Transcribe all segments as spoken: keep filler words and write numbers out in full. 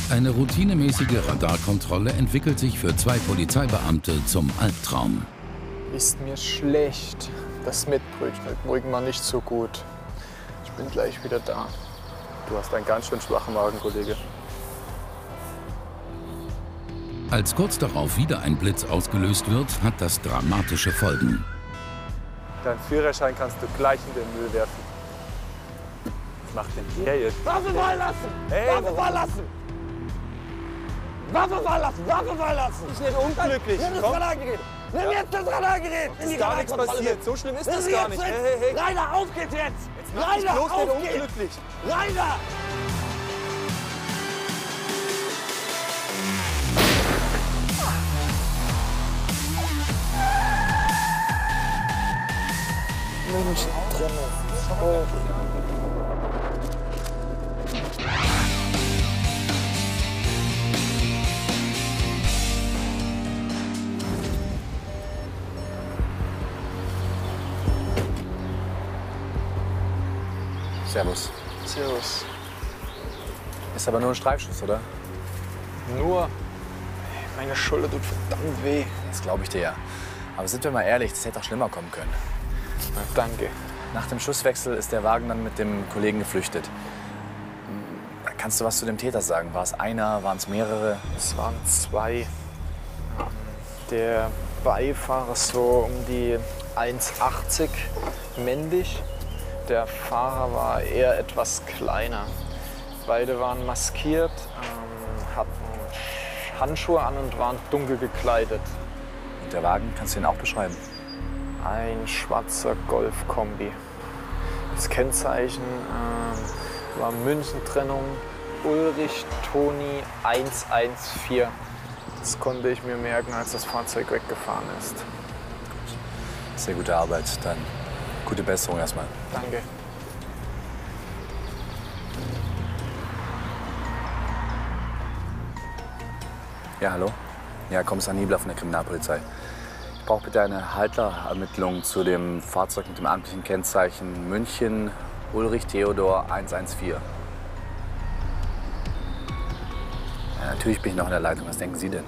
Eine routinemäßige Radarkontrolle entwickelt sich für zwei Polizeibeamte zum Albtraum. Ist mir schlecht. Das Mettbrötchen heute Morgen war nicht so gut. Ich bin gleich wieder da. Du hast einen ganz schön schwachen Magen, Kollege. Als kurz darauf wieder ein Blitz ausgelöst wird, hat das dramatische Folgen. Deinen Führerschein kannst du gleich in den Müll werfen. Was macht denn der jetzt? Waffe fallen lassen! Hey, Waffe fallen lassen! Waffe fallen lassen! Waffe fallen lassen! Ich bin unglücklich. Nimm das Komm. Radargerät! Nimm Ja. jetzt das Radargerät! Es ist gar nichts passiert. So schlimm ist das gar nicht. Hey, hey, hey. Rainer, auf geht's jetzt! Jetzt mach dich Rainer, bloß auf nicht geht's! unglücklich. Rainer! Mensch, oh. Servus. Servus. Ist aber nur ein Streifschuss, oder? Nur, meine Schulter tut verdammt weh. Das glaube ich dir ja. Aber sind wir mal ehrlich, das hätte auch schlimmer kommen können. Na, danke. Nach dem Schusswechsel ist der Wagen dann mit dem Kollegen geflüchtet. Kannst du was zu dem Täter sagen? War es einer, waren es mehrere? Es waren zwei. Der Beifahrer so um die eins achtzig, männlich. Der Fahrer war eher etwas kleiner. Beide waren maskiert, ähm, hatten Handschuhe an und waren dunkel gekleidet. Und der Wagen, kannst du ihn auch beschreiben? Ein schwarzer Golf-Kombi. Das Kennzeichen ähm, war Münzentrennung Ulrich Toni eins eins vier. Das konnte ich mir merken, als das Fahrzeug weggefahren ist. Sehr gute Arbeit. Dann gute Besserung erstmal. Danke. Ja, hallo? Ja, Kommissar Niebler von der Kriminalpolizei. Ich brauche bitte eine Halterermittlung zu dem Fahrzeug mit dem amtlichen Kennzeichen München Ulrich Theodor eins eins vier. Ja, natürlich bin ich noch in der Leitung. Was denken Sie denn?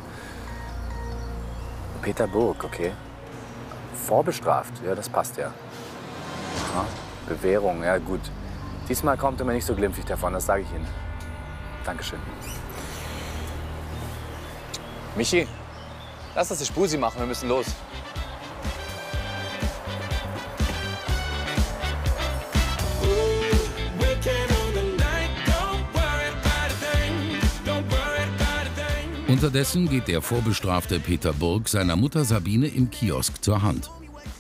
Peter Burg, okay. Vorbestraft, ja, das passt ja. Aha. Bewährung, ja gut. Diesmal kommt er mir nicht so glimpflich davon, das sage ich Ihnen. Dankeschön. Michi, lass uns die Spusi machen, wir müssen los. Unterdessen geht der vorbestrafte Peter Burg seiner Mutter Sabine im Kiosk zur Hand.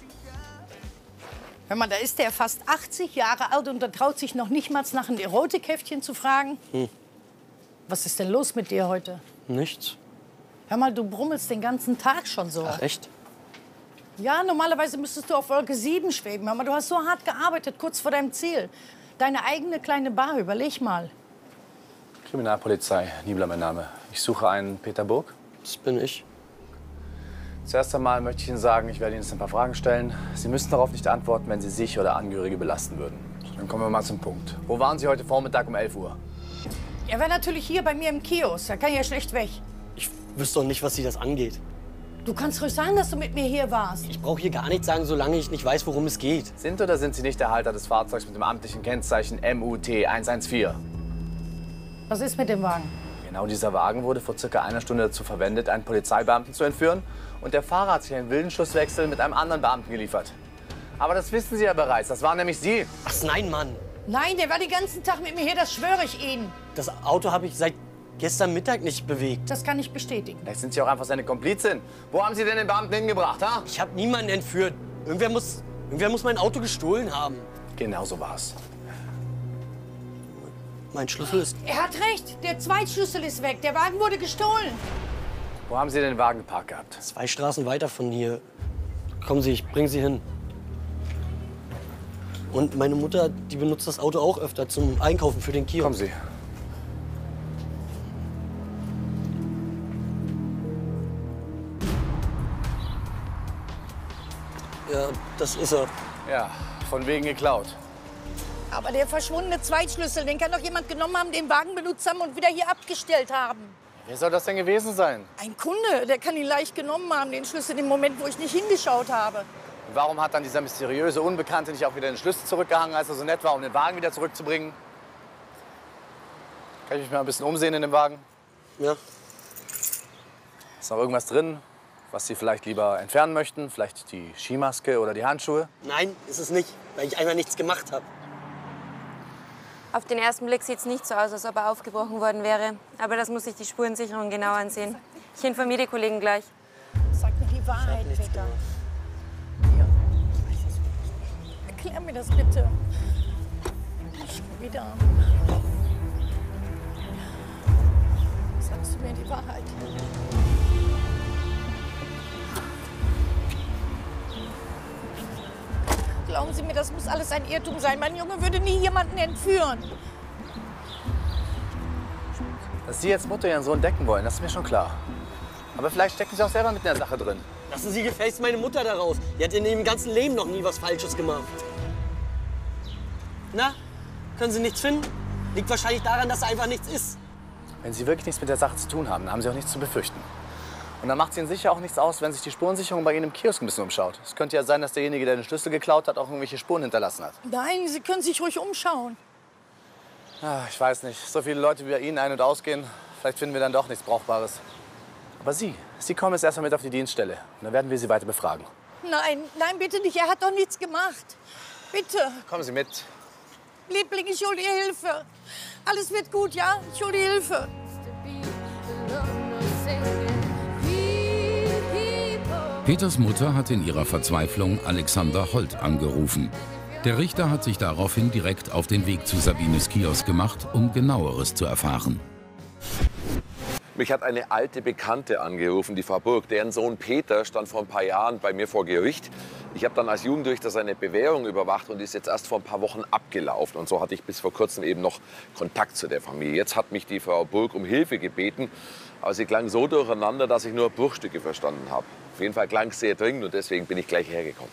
Hör mal, da ist der fast achtzig Jahre alt und da traut sich noch nicht mal nach einem Erotikheftchen zu fragen. Hm. Was ist denn los mit dir heute? Nichts. Hör mal, du brummelst den ganzen Tag schon so. Ach, echt? Ja, normalerweise müsstest du auf Wolke sieben schweben. Hör mal, du hast so hart gearbeitet, kurz vor deinem Ziel. Deine eigene kleine Bar, überleg mal. Kriminalpolizei, Niebler mein Name. Ich suche einen Peter Burg. Das bin ich. Zuerst einmal möchte ich Ihnen sagen, ich werde Ihnen jetzt ein paar Fragen stellen. Sie müssen darauf nicht antworten, wenn Sie sich oder Angehörige belasten würden. Dann kommen wir mal zum Punkt. Wo waren Sie heute Vormittag um elf Uhr? Er war natürlich hier bei mir im Kiosk. Da kann ja schlecht weg. Ich wüsste doch nicht, was Sie das angeht. Du kannst ruhig sagen, dass du mit mir hier warst. Ich brauche hier gar nichts sagen, solange ich nicht weiß, worum es geht. Sind oder sind Sie nicht der Halter des Fahrzeugs mit dem amtlichen Kennzeichen M U T eins eins vier? Was ist mit dem Wagen? Genau dieser Wagen wurde vor circa einer Stunde dazu verwendet, einen Polizeibeamten zu entführen. Und der Fahrer hat sich einen wilden Schusswechsel mit einem anderen Beamten geliefert. Aber das wissen Sie ja bereits, das waren nämlich Sie. Ach nein, Mann. Nein, der war den ganzen Tag mit mir hier, das schwöre ich Ihnen. Das Auto habe ich seit gestern Mittag nicht bewegt. Das kann ich bestätigen. Vielleicht sind Sie auch einfach seine Komplizin. Wo haben Sie denn den Beamten hingebracht, ha? Ich habe niemanden entführt. Irgendwer muss, irgendwer muss mein Auto gestohlen haben. Genau so war's. Mein Schlüssel ist... Er hat recht, der Zweitschlüssel ist weg. Der Wagen wurde gestohlen. Wo haben Sie den Wagen geparkt gehabt? Zwei Straßen weiter von hier. Kommen Sie, ich bringe Sie hin. Und meine Mutter, die benutzt das Auto auch öfter zum Einkaufen für den Kiosk. Kommen Sie. Ja, das ist er. Ja, von wegen geklaut. Aber der verschwundene Zweitschlüssel, den kann doch jemand genommen haben, den Wagen benutzt haben und wieder hier abgestellt haben. Wer soll das denn gewesen sein? Ein Kunde, der kann ihn leicht genommen haben, den Schlüssel im Moment, wo ich nicht hingeschaut habe. Und warum hat dann dieser mysteriöse Unbekannte nicht auch wieder den Schlüssel zurückgehangen, als er so nett war, um den Wagen wieder zurückzubringen? Kann ich mich mal ein bisschen umsehen in dem Wagen? Ja. Ist noch irgendwas drin, was Sie vielleicht lieber entfernen möchten? Vielleicht die Skimaske oder die Handschuhe? Nein, ist es nicht, weil ich einfach nichts gemacht habe. Auf den ersten Blick sieht es nicht so aus, als ob er aufgebrochen worden wäre. Aber das muss sich die Spurensicherung genau ansehen. Ich informiere die Kollegen gleich. Sag mir die Wahrheit, Peter. Ja. Erklär mir das bitte. Schon wieder. Sagst du mir die Wahrheit? Glauben Sie mir, das muss alles ein Irrtum sein. Mein Junge würde nie jemanden entführen. Dass Sie jetzt Mutter Ihren Sohn decken wollen, das ist mir schon klar. Aber vielleicht stecken Sie auch selber mit in der Sache drin. Lassen Sie gefälligst meine Mutter da raus. Die hat in ihrem ganzen Leben noch nie was Falsches gemacht. Na, können Sie nichts finden? Liegt wahrscheinlich daran, dass einfach nichts ist. Wenn Sie wirklich nichts mit der Sache zu tun haben, dann haben Sie auch nichts zu befürchten. Und dann macht es Ihnen sicher auch nichts aus, wenn sich die Spurensicherung bei Ihnen im Kiosk ein bisschen umschaut. Es könnte ja sein, dass derjenige, der den Schlüssel geklaut hat, auch irgendwelche Spuren hinterlassen hat. Nein, Sie können sich ruhig umschauen. Ja, ich weiß nicht. So viele Leute wie bei Ihnen ein- und ausgehen, vielleicht finden wir dann doch nichts Brauchbares. Aber Sie, Sie kommen jetzt erstmal mit auf die Dienststelle. Und dann werden wir Sie weiter befragen. Nein, nein, bitte nicht. Er hat doch nichts gemacht. Bitte. Kommen Sie mit. Liebling, ich hole dir Hilfe. Alles wird gut, ja? Ich hole dir Hilfe. Peters Mutter hat in ihrer Verzweiflung Alexander Holt angerufen. Der Richter hat sich daraufhin direkt auf den Weg zu Sabines Kiosk gemacht, um Genaueres zu erfahren. Mich hat eine alte Bekannte angerufen, die Frau Burg. Deren Sohn Peter stand vor ein paar Jahren bei mir vor Gericht. Ich habe dann als Jugendrichter seine Bewährung überwacht und die ist jetzt erst vor ein paar Wochen abgelaufen. Und so hatte ich bis vor kurzem eben noch Kontakt zu der Familie. Jetzt hat mich die Frau Burg um Hilfe gebeten. Aber sie klang so durcheinander, dass ich nur Bruchstücke verstanden habe. Auf jeden Fall klang es sehr dringend und deswegen bin ich gleich hergekommen.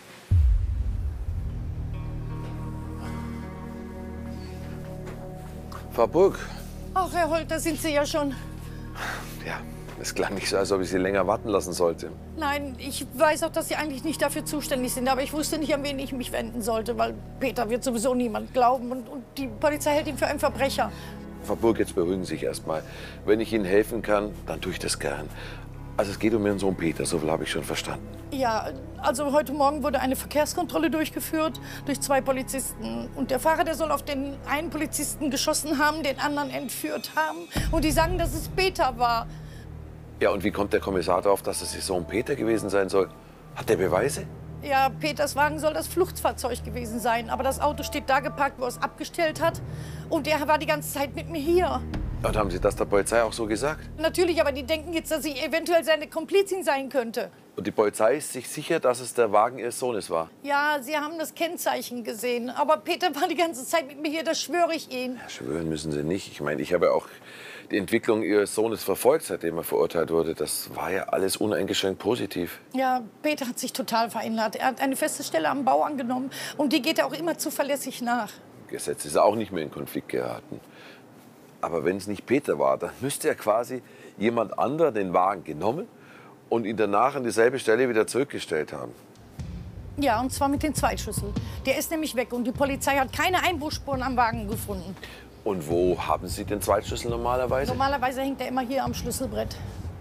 Frau Burg. Ach, Herr Holt, da sind Sie ja schon. Ja, es klang nicht so, als ob ich Sie länger warten lassen sollte. Nein, ich weiß auch, dass Sie eigentlich nicht dafür zuständig sind. Aber ich wusste nicht, an wen ich mich wenden sollte, weil Peter wird sowieso niemand glauben. Und, und die Polizei hält ihn für einen Verbrecher. Frau Burg, jetzt beruhigen Sie sich erst mal. Wenn ich Ihnen helfen kann, dann tue ich das gern. Also es geht um Ihren Sohn Peter, so viel habe ich schon verstanden. Ja, also heute Morgen wurde eine Verkehrskontrolle durchgeführt durch zwei Polizisten. Und der Fahrer, der soll auf den einen Polizisten geschossen haben, den anderen entführt haben. Und die sagen, dass es Peter war. Ja, und wie kommt der Kommissar darauf, dass es Ihr Sohn Peter gewesen sein soll? Hat der Beweise? Ja, Peters Wagen soll das Fluchtfahrzeug gewesen sein. Aber das Auto steht da geparkt, wo er es abgestellt hat. Und er war die ganze Zeit mit mir hier. Und haben Sie das der Polizei auch so gesagt? Natürlich, aber die denken jetzt, dass ich eventuell seine Komplizin sein könnte. Und die Polizei ist sich sicher, dass es der Wagen Ihres Sohnes war? Ja, sie haben das Kennzeichen gesehen. Aber Peter war die ganze Zeit mit mir hier, das schwöre ich Ihnen. Ja, schwören müssen Sie nicht. Ich meine, ich habe auch die Entwicklung Ihres Sohnes verfolgt, seitdem er verurteilt wurde. Das war ja alles uneingeschränkt positiv. Ja, Peter hat sich total verändert. Er hat eine feste Stelle am Bau angenommen. Und die geht er auch immer zuverlässig nach. Gesetz ist auch nicht mehr in Konflikt geraten. Aber wenn es nicht Peter war, dann müsste ja quasi jemand anderer den Wagen genommen und ihn danach an dieselbe Stelle wieder zurückgestellt haben. Ja, und zwar mit dem Zweitschlüssel. Der ist nämlich weg und die Polizei hat keine Einbruchsspuren am Wagen gefunden. Und wo haben Sie den Zweitschlüssel normalerweise? Normalerweise hängt er immer hier am Schlüsselbrett.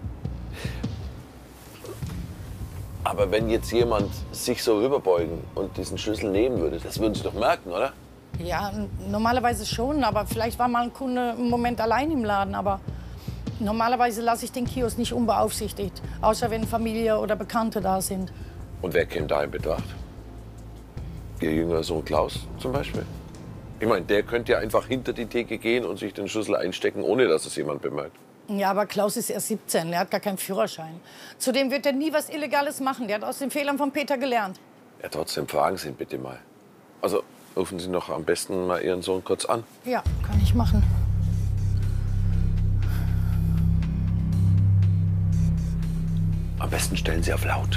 Aber wenn jetzt jemand sich so rüberbeugen und diesen Schlüssel nehmen würde, das würden Sie doch merken, oder? Ja, normalerweise schon, aber vielleicht war mal ein Kunde einen Moment allein im Laden. Aber normalerweise lasse ich den Kiosk nicht unbeaufsichtigt, außer wenn Familie oder Bekannte da sind. Und wer käme da in Betracht? Ihr jüngerer Sohn Klaus zum Beispiel? Ich meine, der könnte ja einfach hinter die Theke gehen und sich den Schlüssel einstecken, ohne dass es jemand bemerkt. Ja, aber Klaus ist erst siebzehn, er hat gar keinen Führerschein. Zudem wird er nie was Illegales machen, der hat aus den Fehlern von Peter gelernt. Ja, trotzdem fragen Sie ihn bitte mal. Also rufen Sie noch am besten mal Ihren Sohn kurz an. Ja, kann ich machen. Am besten stellen Sie auf laut.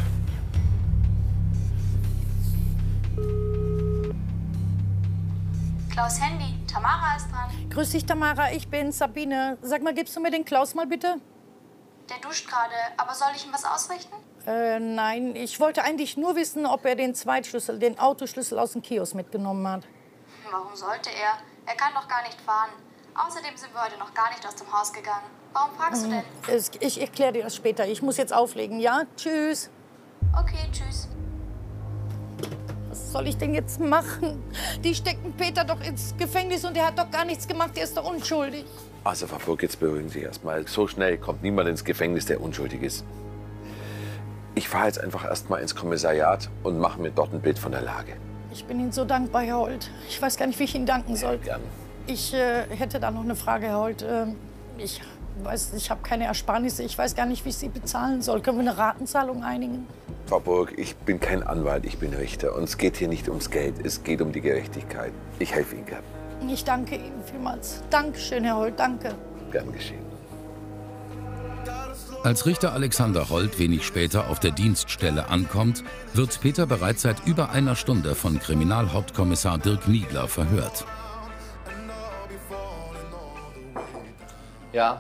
Klaus Handy. Tamara ist dran. Grüß dich, Tamara. Ich bin Sabine. Sag mal, gibst du mir den Klaus mal bitte? Der duscht gerade. Aber soll ich ihm was ausrichten? Äh, nein. Ich wollte eigentlich nur wissen, ob er den Zweitschlüssel, den Autoschlüssel aus dem Kiosk mitgenommen hat. Warum sollte er? Er kann doch gar nicht fahren. Außerdem sind wir heute noch gar nicht aus dem Haus gegangen. Warum fragst du denn? Es, ich erkläre dir das später. Ich muss jetzt auflegen, ja? Tschüss. Okay, tschüss. Was soll ich denn jetzt machen? Die stecken Peter doch ins Gefängnis und er hat doch gar nichts gemacht. Er ist doch unschuldig. Also, Frau Burg, jetzt beruhigen Sie sich erst mal. So schnell kommt niemand ins Gefängnis, der unschuldig ist. Ich fahre jetzt einfach erst mal ins Kommissariat und mache mir dort ein Bild von der Lage. Ich bin Ihnen so dankbar, Herr Holt. Ich weiß gar nicht, wie ich Ihnen danken soll. Ja, gern. Ich äh, hätte da noch eine Frage, Herr Holt. Ähm, ich weiß, ich habe keine Ersparnisse. Ich weiß gar nicht, wie ich sie bezahlen soll. Können wir eine Ratenzahlung einigen? Frau Burg, ich bin kein Anwalt, ich bin Richter. Und es geht hier nicht ums Geld, es geht um die Gerechtigkeit. Ich helfe Ihnen gern. Ich danke Ihnen vielmals. Dankeschön, Herr Holt, danke. Gern geschehen. Als Richter Alexander Holt wenig später auf der Dienststelle ankommt, wird Peter bereits seit über einer Stunde von Kriminalhauptkommissar Dirk Niedler verhört. Ja.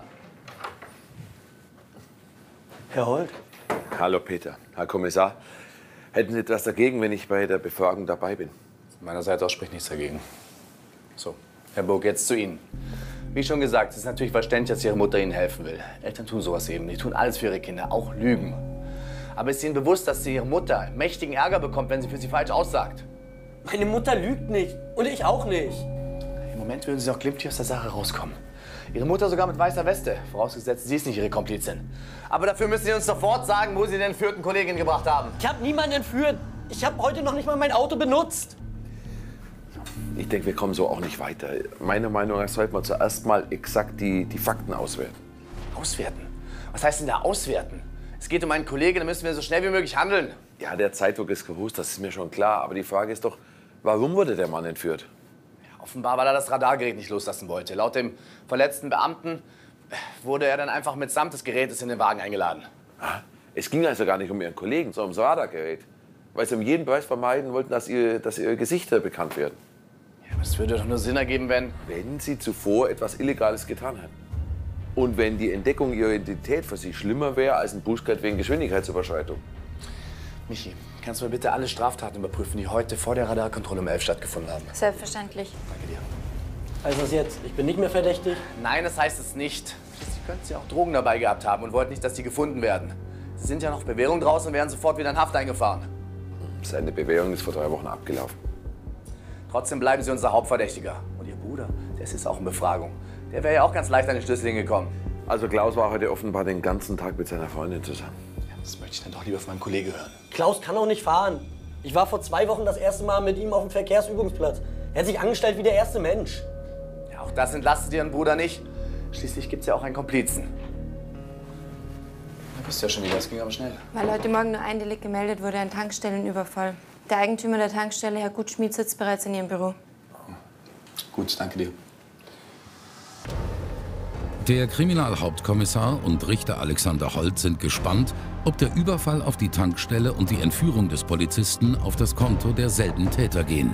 Herr Holt? Hallo Peter, Herr Kommissar. Hätten Sie etwas dagegen, wenn ich bei der Befragung dabei bin? Von meiner Seite aus spricht nichts dagegen. So, Herr Burg, jetzt zu Ihnen. Wie schon gesagt, es ist natürlich verständlich, dass Ihre Mutter Ihnen helfen will. Eltern tun sowas eben. Die tun alles für ihre Kinder, auch Lügen. Aber ist Ihnen bewusst, dass Sie Ihre Mutter mächtigen Ärger bekommt, wenn sie für Sie falsch aussagt? Meine Mutter lügt nicht. Und ich auch nicht. Im Moment würden Sie noch glimpflich aus der Sache rauskommen. Ihre Mutter sogar mit weißer Weste, vorausgesetzt, sie ist nicht Ihre Komplizin. Aber dafür müssen Sie uns sofort sagen, wo Sie den entführten Kollegen gebracht haben. Ich habe niemanden entführt. Ich habe heute noch nicht mal mein Auto benutzt. Ich denke, wir kommen so auch nicht weiter. Meiner Meinung nach sollte man zuerst mal exakt die, die Fakten auswerten. Auswerten? Was heißt denn da auswerten? Es geht um einen Kollegen, da müssen wir so schnell wie möglich handeln. Ja, der Zeitdruck ist groß, das ist mir schon klar. Aber die Frage ist doch, warum wurde der Mann entführt? Ja, offenbar, weil er das Radargerät nicht loslassen wollte. Laut dem verletzten Beamten wurde er dann einfach mitsamt des Gerätes in den Wagen eingeladen. Ah, es ging also gar nicht um Ihren Kollegen, sondern ums Radargerät. Weil Sie um jeden Preis vermeiden wollten, dass, ihr, dass Ihre Gesichter bekannt werden. Ja, aber es würde doch nur Sinn ergeben, wenn... Wenn Sie zuvor etwas Illegales getan hätten. Und wenn die Entdeckung Ihrer Identität für Sie schlimmer wäre als ein Bußgeld wegen Geschwindigkeitsüberschreitung. Michi, kannst du mir bitte alle Straftaten überprüfen, die heute vor der Radarkontrolle um elf stattgefunden haben? Selbstverständlich. Danke dir. Also was jetzt? Ich bin nicht mehr verdächtig? Nein, das heißt es nicht. Sie könnten ja auch Drogen dabei gehabt haben und wollten nicht, dass die gefunden werden. Sie sind ja noch Bewährung draußen und werden sofort wieder in Haft eingefahren. Seine Bewährung ist vor drei Wochen abgelaufen. Trotzdem bleiben Sie unser Hauptverdächtiger. Und Ihr Bruder, der ist jetzt auch in Befragung. Der wäre ja auch ganz leicht an den Schlüssel hingekommen. Also Klaus war heute offenbar den ganzen Tag mit seiner Freundin zusammen. Ja, das möchte ich dann doch lieber von meinem Kollegen hören. Klaus kann auch nicht fahren. Ich war vor zwei Wochen das erste Mal mit ihm auf dem Verkehrsübungsplatz. Er hat sich angestellt wie der erste Mensch. Ja, auch das entlastet Ihren Bruder nicht. Schließlich gibt es ja auch einen Komplizen. Da wisst ihr ja schon wieder, das ging aber schnell. Weil heute Morgen nur ein Delikt gemeldet wurde, ein Tankstellenüberfall. Der Eigentümer der Tankstelle, Herr Gutschmied, sitzt bereits in Ihrem Büro. Gut, danke dir. Der Kriminalhauptkommissar und Richter Alexander Holt sind gespannt, ob der Überfall auf die Tankstelle und die Entführung des Polizisten auf das Konto derselben Täter gehen.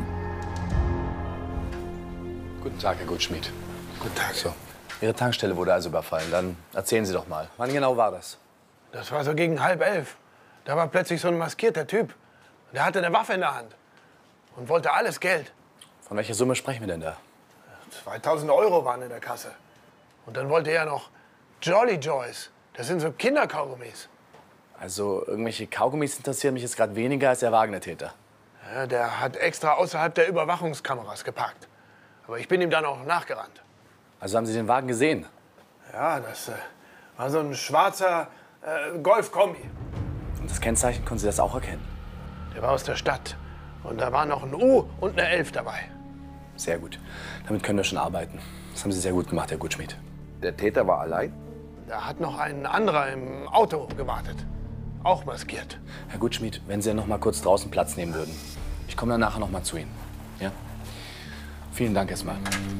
Guten Tag, Herr Gutschmied. Guten Tag. So, Ihre Tankstelle wurde also überfallen. Dann erzählen Sie doch mal. Wann genau war das? Das war so gegen halb elf. Da war plötzlich so ein maskierter Typ. Der hatte eine Waffe in der Hand und wollte alles Geld. Von welcher Summe sprechen wir denn da? zweitausend Euro waren in der Kasse. Und dann wollte er noch Jolly Joys. Das sind so Kinderkaugummis. Also irgendwelche Kaugummis interessieren mich jetzt gerade weniger als der Wagner-Täter. Ja, der hat extra außerhalb der Überwachungskameras geparkt. Aber ich bin ihm dann auch nachgerannt. Also haben Sie den Wagen gesehen? Ja, das äh, war so ein schwarzer äh, Golf-Kombi. Und das Kennzeichen, konnten Sie das auch erkennen? Der war aus der Stadt. Und da war noch ein U und eine Elf dabei. Sehr gut. Damit können wir schon arbeiten. Das haben Sie sehr gut gemacht, Herr Gutschmied. Der Täter war allein? Da hat noch ein anderer im Auto gewartet. Auch maskiert. Herr Gutschmied, wenn Sie noch mal kurz draußen Platz nehmen würden. Ich komme dann nachher noch mal zu Ihnen. Ja? Vielen Dank erstmal.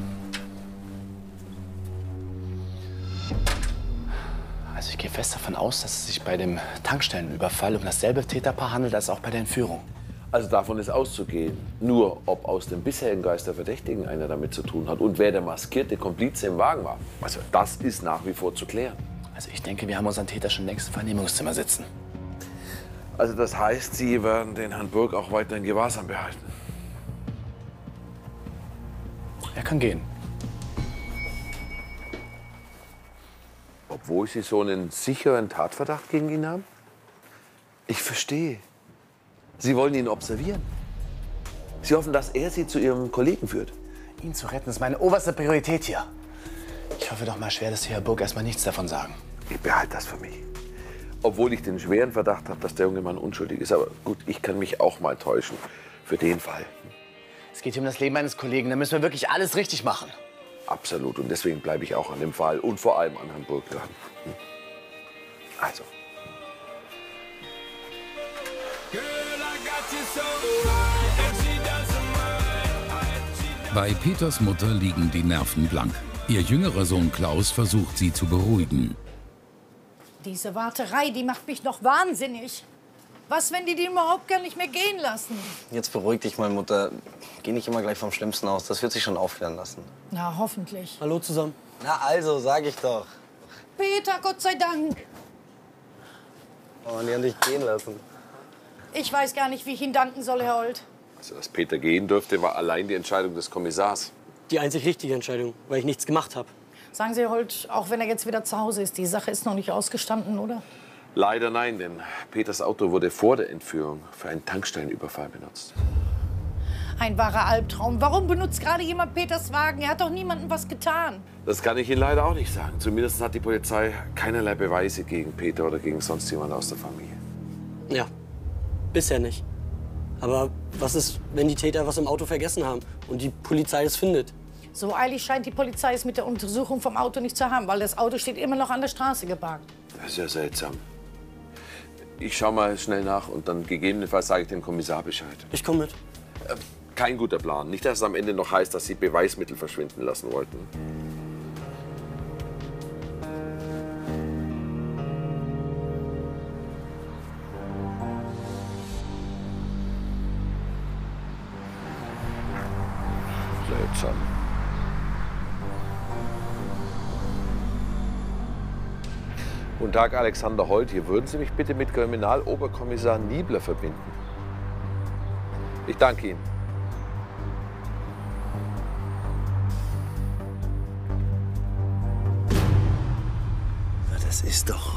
Also ich gehe fest davon aus, dass es sich bei dem Tankstellenüberfall um dasselbe Täterpaar handelt als auch bei der Entführung. Also davon ist auszugehen. Nur, ob aus dem bisherigen Geist der Verdächtigen einer damit zu tun hat und wer der maskierte Komplize im Wagen war, also das ist nach wie vor zu klären. Also ich denke, wir haben unseren Täter schon längst im Vernehmungszimmer sitzen. Also das heißt, Sie werden den Herrn Burg auch weiter in Gewahrsam behalten? Er kann gehen. Obwohl Sie so einen sicheren Tatverdacht gegen ihn haben? Ich verstehe. Sie wollen ihn observieren. Sie hoffen, dass er Sie zu Ihrem Kollegen führt. Ihn zu retten ist meine oberste Priorität hier. Ich hoffe doch mal schwer, dass Sie Herr Burg erstmal nichts davon sagen. Ich behalte das für mich. Obwohl ich den schweren Verdacht habe, dass der junge Mann unschuldig ist. Aber gut, ich kann mich auch mal täuschen. Für den Fall. Es geht hier um das Leben eines Kollegen. Da müssen wir wirklich alles richtig machen. Absolut. Und deswegen bleibe ich auch an dem Fall und vor allem an Herrn Burg dran. Also. Bei Peters Mutter liegen die Nerven blank. Ihr jüngerer Sohn Klaus versucht, sie zu beruhigen. Diese Warterei, die macht mich noch wahnsinnig. Was, wenn die die überhaupt gar nicht mehr gehen lassen? Jetzt beruhig dich mal, Mutter. Geh nicht immer gleich vom Schlimmsten aus. Das wird sich schon aufklären lassen. Na, hoffentlich. Hallo zusammen. Na also, sag ich doch. Peter, Gott sei Dank. Oh, die haben dich gehen lassen. Ich weiß gar nicht, wie ich Ihnen danken soll, Herr Holt. Also, dass Peter gehen durfte, war allein die Entscheidung des Kommissars. Die einzig richtige Entscheidung, weil ich nichts gemacht habe. Sagen Sie, Herr Holt, auch wenn er jetzt wieder zu Hause ist, die Sache ist noch nicht ausgestanden, oder? Leider nein, denn Peters Auto wurde vor der Entführung für einen Tankstellenüberfall benutzt. Ein wahrer Albtraum. Warum benutzt gerade jemand Peters Wagen? Er hat doch niemandem was getan. Das kann ich Ihnen leider auch nicht sagen. Zumindest hat die Polizei keinerlei Beweise gegen Peter oder gegen sonst jemand aus der Familie. Ja, bisher nicht. Aber was ist, wenn die Täter was im Auto vergessen haben und die Polizei es findet? So eilig scheint die Polizei es mit der Untersuchung vom Auto nicht zu haben, weil das Auto steht immer noch an der Straße geparkt. Das ist ja seltsam. Ich schau mal schnell nach und dann gegebenenfalls sage ich dem Kommissar Bescheid. Ich komme mit. Äh, kein guter Plan. Nicht, dass es am Ende noch heißt, dass Sie Beweismittel verschwinden lassen wollten. Seltsam. Guten Tag, Alexander Holt. Hier würden Sie mich bitte mit Kriminaloberkommissar Niebler verbinden. Ich danke Ihnen. Na, das ist doch...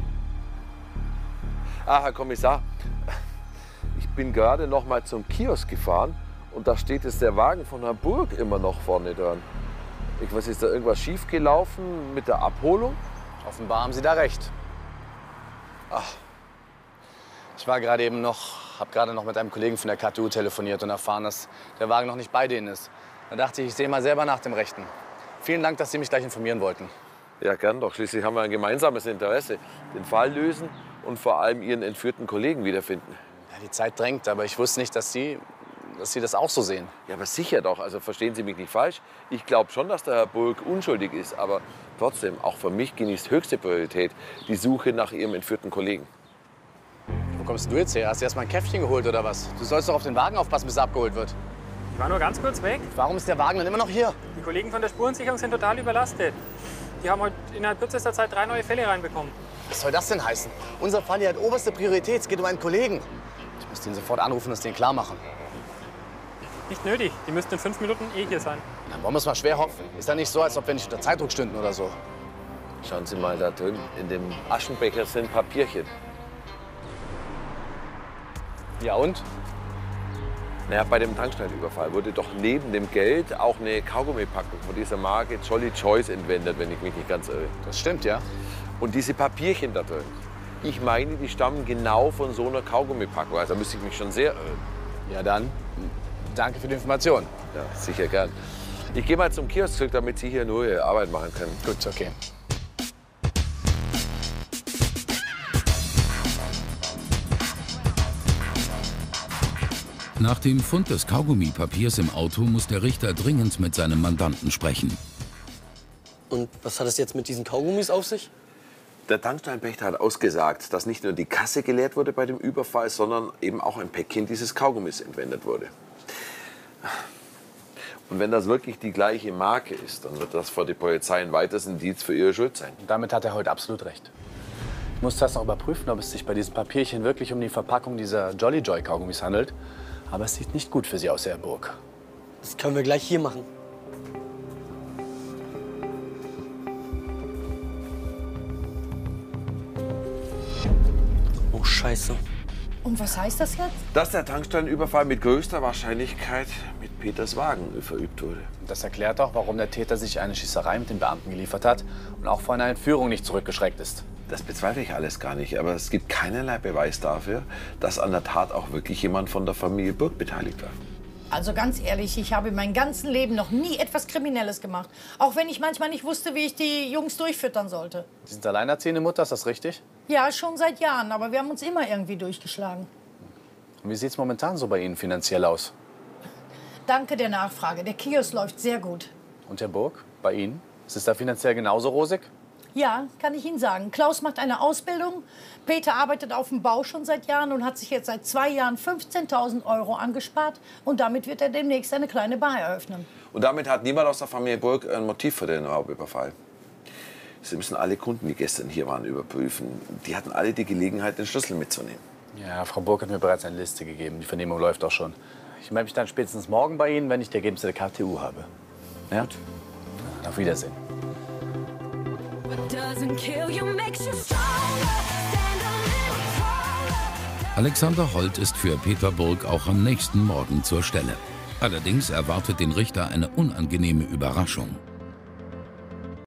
Ah, Herr Kommissar, ich bin gerade noch mal zum Kiosk gefahren und da steht jetzt der Wagen von Herrn Burg immer noch vorne dran. Ich weiß, ist da irgendwas schiefgelaufen mit der Abholung? Offenbar haben Sie da recht. Ach, ich war gerade eben noch, habe gerade noch mit einem Kollegen von der K T U telefoniert und erfahren, dass der Wagen noch nicht bei denen ist. Da dachte ich, ich sehe mal selber nach dem Rechten. Vielen Dank, dass Sie mich gleich informieren wollten. Ja, gern doch. Schließlich haben wir ein gemeinsames Interesse. Den Fall lösen und vor allem Ihren entführten Kollegen wiederfinden. Ja, die Zeit drängt, aber ich wusste nicht, dass Sie, dass Sie das auch so sehen. Ja, aber sicher doch. Also verstehen Sie mich nicht falsch. Ich glaube schon, dass der Herr Burg unschuldig ist. Aber trotzdem, auch für mich genießt höchste Priorität die Suche nach Ihrem entführten Kollegen. Wo kommst du jetzt her? Hast du erst mal ein Käffchen geholt oder was? Du sollst doch auf den Wagen aufpassen, bis er abgeholt wird. Ich war nur ganz kurz weg. Warum ist der Wagen dann immer noch hier? Die Kollegen von der Spurensicherung sind total überlastet. Die haben heute innerhalb kürzester Zeit drei neue Fälle reinbekommen. Was soll das denn heißen? Unser Fall hier hat oberste Priorität. Es geht um einen Kollegen. Ich muss den sofort anrufen und es denen klar machen. Nicht nötig. Die müssten in fünf Minuten eh hier sein. Dann wollen wir es mal schwer hoffen. Ist ja nicht so, als ob wir nicht unter Zeitdruck stünden oder so. Schauen Sie mal da drin. In dem Aschenbecher sind Papierchen. Ja und? Naja, bei dem Tankstellenüberfall wurde doch neben dem Geld auch eine Kaugummipackung von dieser Marke Jolly Choice entwendet, wenn ich mich nicht ganz irre. Das stimmt, ja. Und diese Papierchen da drin, ich meine, die stammen genau von so einer Kaugummipackung. Also da müsste ich mich schon sehr irren. Ja dann, danke für die Information. Ja, sicher gern. Ich gehe mal zum Kiosk zurück, damit Sie hier nur Ihre Arbeit machen können. Gut, okay. Nach dem Fund des Kaugummipapiers im Auto muss der Richter dringend mit seinem Mandanten sprechen. Und was hat es jetzt mit diesen Kaugummis auf sich? Der Tankstellenpächter hat ausgesagt, dass nicht nur die Kasse geleert wurde bei dem Überfall, sondern eben auch ein Päckchen dieses Kaugummis entwendet wurde. Und wenn das wirklich die gleiche Marke ist, dann wird das für die Polizei ein weiteres Indiz für ihre Schuld sein. Und damit hat er heute absolut recht. Ich muss das noch überprüfen, ob es sich bei diesem Papierchen wirklich um die Verpackung dieser Jolly Joy Kaugummis handelt. Aber es sieht nicht gut für Sie aus, Herr Burg. Das können wir gleich hier machen. Oh, Scheiße. Und was heißt das jetzt? Dass der Tankstellenüberfall mit größter Wahrscheinlichkeit mit Peters Wagen verübt wurde. Das erklärt auch, warum der Täter sich eine Schießerei mit den Beamten geliefert hat und auch vor einer Entführung nicht zurückgeschreckt ist. Das bezweifle ich alles gar nicht, aber es gibt keinerlei Beweis dafür, dass an der Tat auch wirklich jemand von der Familie Burg beteiligt war. Also ganz ehrlich, ich habe in meinem ganzen Leben noch nie etwas Kriminelles gemacht. Auch wenn ich manchmal nicht wusste, wie ich die Jungs durchfüttern sollte. Sie sind alleinerziehende Mutter, ist das richtig? Ja, schon seit Jahren, aber wir haben uns immer irgendwie durchgeschlagen. Und wie sieht es momentan so bei Ihnen finanziell aus? Danke der Nachfrage. Der Kiosk läuft sehr gut. Und Herr Burg, bei Ihnen? Ist es da finanziell genauso rosig? Ja, kann ich Ihnen sagen. Klaus macht eine Ausbildung. Peter arbeitet auf dem Bau schon seit Jahren und hat sich jetzt seit zwei Jahren fünfzehntausend Euro angespart. Und damit wird er demnächst eine kleine Bar eröffnen. Und damit hat niemand aus der Familie Burg ein Motiv für den Raubüberfall. Sie müssen alle Kunden, die gestern hier waren, überprüfen. Die hatten alle die Gelegenheit, den Schlüssel mitzunehmen. Ja, Frau Burg hat mir bereits eine Liste gegeben. Die Vernehmung läuft auch schon. Ich melde mich dann spätestens morgen bei Ihnen, wenn ich die Ergebnisse der K T U habe. Ja? Gut. Auf Wiedersehen. Alexander Holt ist für Peter Burg auch am nächsten Morgen zur Stelle. Allerdings erwartet den Richter eine unangenehme Überraschung.